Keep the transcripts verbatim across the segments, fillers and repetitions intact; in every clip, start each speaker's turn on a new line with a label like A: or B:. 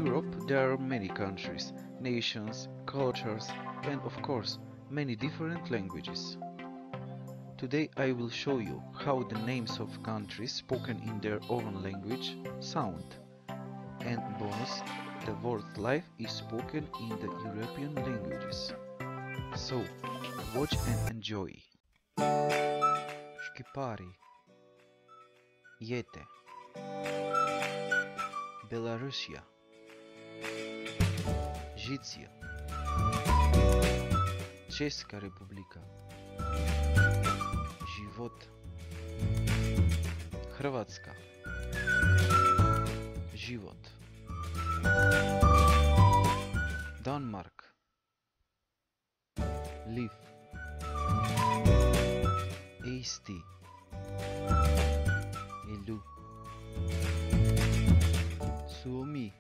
A: Europe, there are many countries, nations, cultures, and of course, many different languages. Today I will show you how the names of countries spoken in their own language sound. And bonus, the word life is spoken in the European languages. So, watch and enjoy. Shqipari, Jete, Belarusia, Życie, Česká republika, Život, Hrvatska, Život, Danmark, Live, Eesti, Elu, Suomi,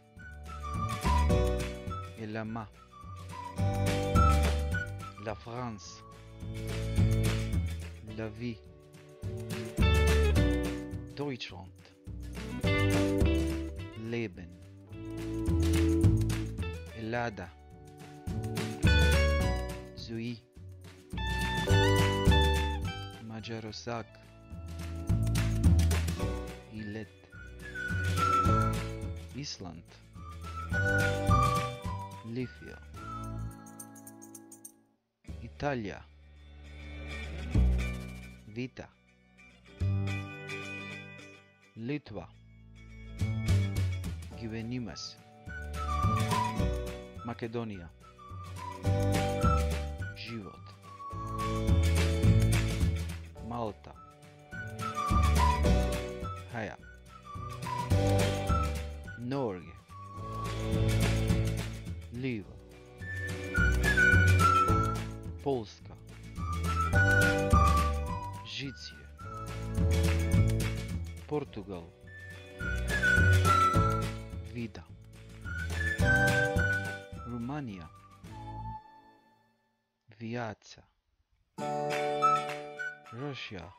A: Elama, La France, La vie, Deutschland, Leben, Elada, Zui, Magyarország, Illet, Island, Lithia, Italia, Vita, Litva, Gyvenimas, Makedonia, Život, Malta, Haja, Norge, Liva, Polska, Życie, Portugal, Vida, Romania, Viața, Russia,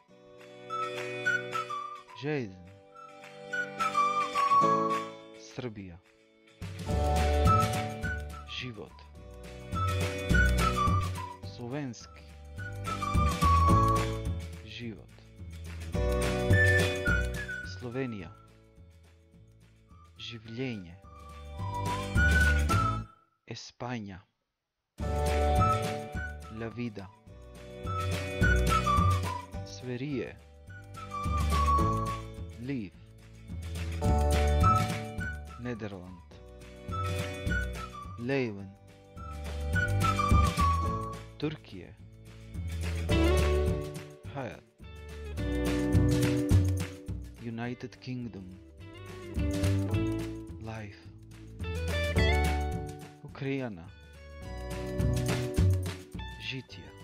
A: Жизнь, Srbija, Život, Slovenski, Život, Slovenija, Življenje, España, La vida, Sverige, Liv, Nederland, Leven, Turkije, Hayat, United Kingdom, Life, Ukrajina, Życie,